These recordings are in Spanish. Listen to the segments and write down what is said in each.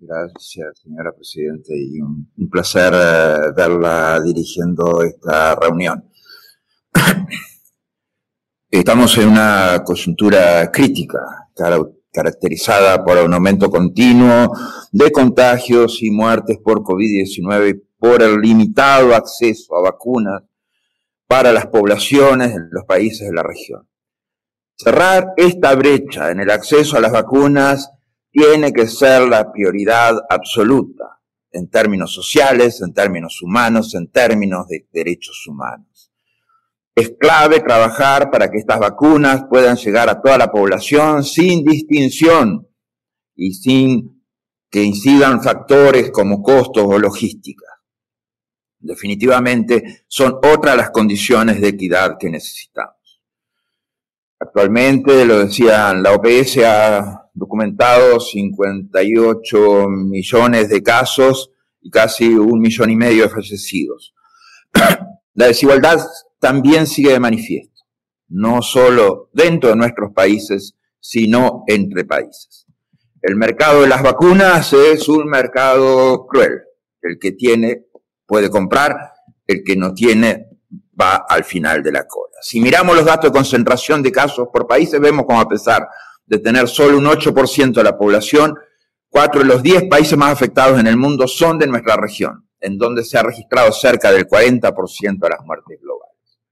Gracias, señora Presidenta, y un placer verla dirigiendo esta reunión. Estamos en una coyuntura crítica, caracterizada por un aumento continuo de contagios y muertes por COVID-19 y por el limitado acceso a vacunas para las poblaciones de los países de la región. Cerrar esta brecha en el acceso a las vacunas tiene que ser la prioridad absoluta en términos sociales, en términos humanos, en términos de derechos humanos. Es clave trabajar para que estas vacunas puedan llegar a toda la población sin distinción y sin que incidan factores como costos o logística. Definitivamente son otras las condiciones de equidad que necesitamos. Actualmente, lo decían, la OPS ha documentado 58 millones de casos y casi 1,5 millones de fallecidos. La desigualdad también sigue de manifiesto, no solo dentro de nuestros países, sino entre países. El mercado de las vacunas es un mercado cruel. El que tiene puede comprar, el que no tiene va al final de la cola. Si miramos los datos de concentración de casos por países, vemos como a pesar de tener solo un 8% de la población, 4 de los 10 países más afectados en el mundo son de nuestra región, en donde se ha registrado cerca del 40% de las muertes globales.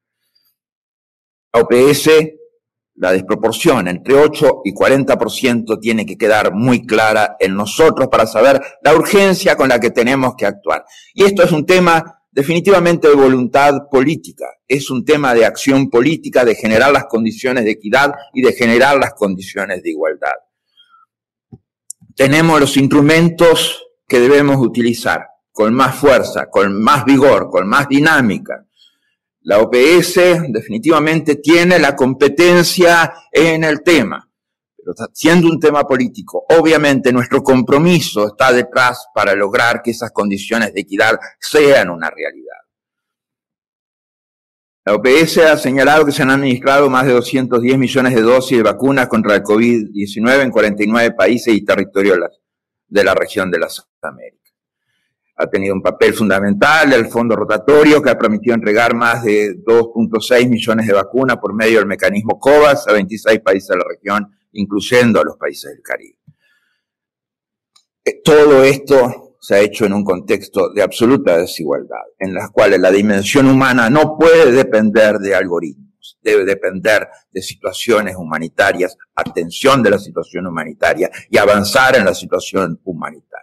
La OPS, la desproporción entre 8 y 40% tiene que quedar muy clara en nosotros para saber la urgencia con la que tenemos que actuar. Y esto es un tema definitivamente de voluntad política, es un tema de acción política, de generar las condiciones de equidad y de generar las condiciones de igualdad. Tenemos los instrumentos que debemos utilizar con más fuerza, con más vigor, con más dinámica. La OPS definitivamente tiene la competencia en el tema, pero siendo un tema político, obviamente nuestro compromiso está detrás para lograr que esas condiciones de equidad sean una realidad. La OPS ha señalado que se han administrado más de 210 millones de dosis de vacunas contra el COVID-19 en 49 países y territorios de la región de las Américas. Ha tenido un papel fundamental el fondo rotatorio que ha permitido entregar más de 2.6 millones de vacunas por medio del mecanismo COVAX a 26 países de la región, incluyendo a los países del Caribe. Todo esto se ha hecho en un contexto de absoluta desigualdad, en las cuales la dimensión humana no puede depender de algoritmos, debe depender de situaciones humanitarias, atención de la situación humanitaria y avanzar en la situación humanitaria.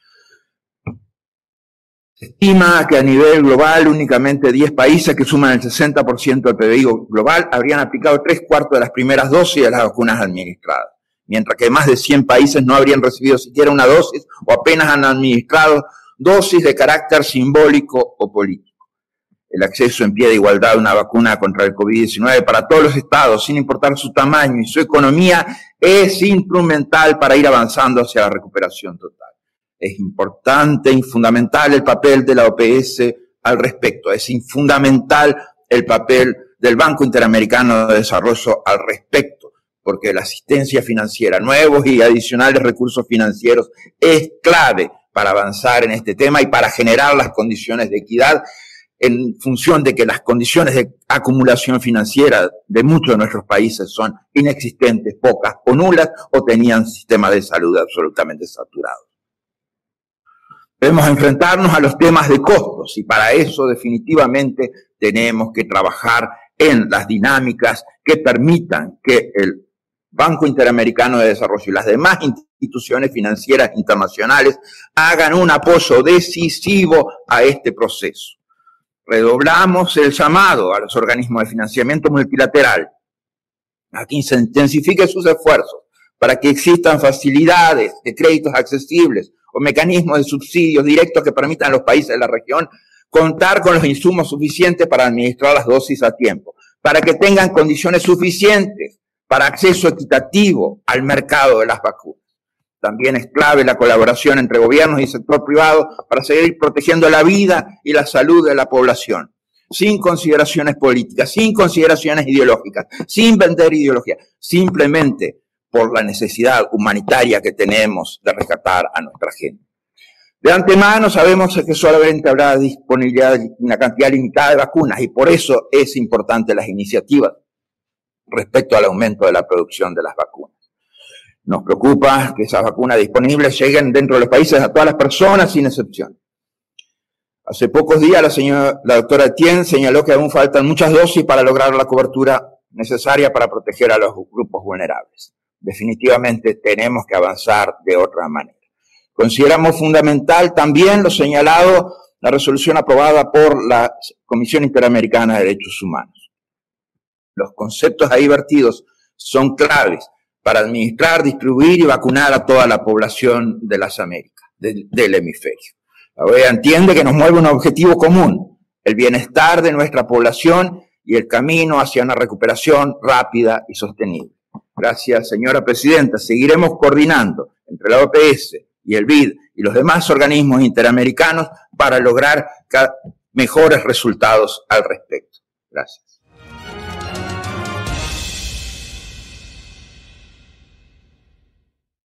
Se estima que a nivel global únicamente 10 países que suman el 60% del PBI global habrían aplicado 3/4 de las primeras dosis de las vacunas administradas, mientras que más de 100 países no habrían recibido siquiera una dosis o apenas han administrado dosis de carácter simbólico o político. El acceso en pie de igualdad a una vacuna contra el COVID-19 para todos los estados, sin importar su tamaño y su economía, es instrumental para ir avanzando hacia la recuperación total. Es importante y fundamental el papel de la OPS al respecto. Es fundamental el papel del Banco Interamericano de Desarrollo al respecto, porque la asistencia financiera, nuevos y adicionales recursos financieros, es clave para avanzar en este tema y para generar las condiciones de equidad en función de que las condiciones de acumulación financiera de muchos de nuestros países son inexistentes, pocas o nulas, o tenían sistemas de salud absolutamente saturados. Debemos enfrentarnos a los temas de costos y para eso definitivamente tenemos que trabajar en las dinámicas que permitan que el Banco Interamericano de Desarrollo y las demás instituciones financieras internacionales hagan un apoyo decisivo a este proceso. Redoblamos el llamado a los organismos de financiamiento multilateral a que se intensifiquen sus esfuerzos para que existan facilidades de créditos accesibles o mecanismos de subsidios directos que permitan a los países de la región contar con los insumos suficientes para administrar las dosis a tiempo, para que tengan condiciones suficientes para acceso equitativo al mercado de las vacunas. También es clave la colaboración entre gobiernos y sector privado para seguir protegiendo la vida y la salud de la población, sin consideraciones políticas, sin consideraciones ideológicas, sin vender ideología, simplemente por la necesidad humanitaria que tenemos de rescatar a nuestra gente. De antemano sabemos que solamente habrá disponibilidad de una cantidad limitada de vacunas y por eso es importante las iniciativas respecto al aumento de la producción de las vacunas. Nos preocupa que esas vacunas disponibles lleguen dentro de los países a todas las personas sin excepción. Hace pocos días la doctora Etienne señaló que aún faltan muchas dosis para lograr la cobertura necesaria para proteger a los grupos vulnerables. Definitivamente tenemos que avanzar de otra manera. Consideramos fundamental también lo señalado, la resolución aprobada por la Comisión Interamericana de Derechos Humanos. Los conceptos ahí vertidos son claves para administrar, distribuir y vacunar a toda la población de las Américas, del hemisferio. La OEA entiende que nos mueve un objetivo común, el bienestar de nuestra población y el camino hacia una recuperación rápida y sostenible. Gracias, señora presidenta. Seguiremos coordinando entre la OPS y el BID y los demás organismos interamericanos para lograr mejores resultados al respecto. Gracias.